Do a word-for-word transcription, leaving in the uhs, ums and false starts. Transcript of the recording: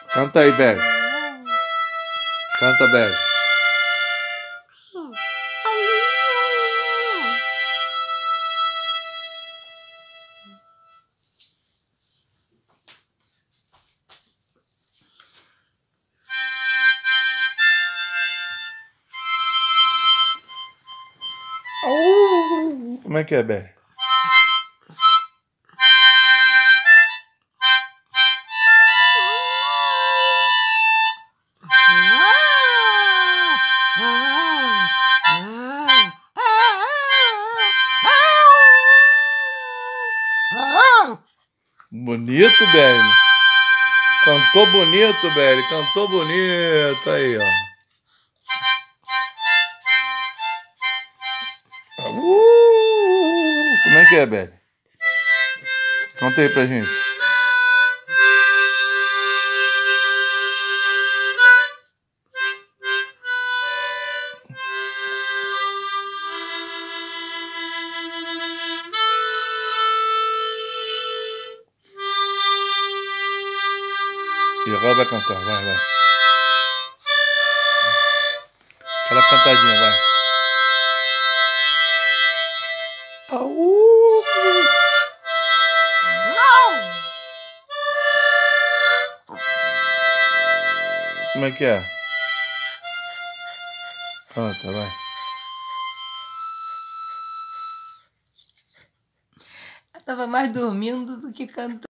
Canta aí, Belle. Canta, Belle. Oh, como é que é, Belle? Bonito, Belle. Cantou bonito, Belle. Cantou bonito. Aí, ó. Uh, como é que é, Belle? Conta aí pra gente. E agora vai cantar, vai, vai. Aquela cantadinha, vai. Au! Como é que é? Canta, vai. Eu tava mais dormindo do que cantando.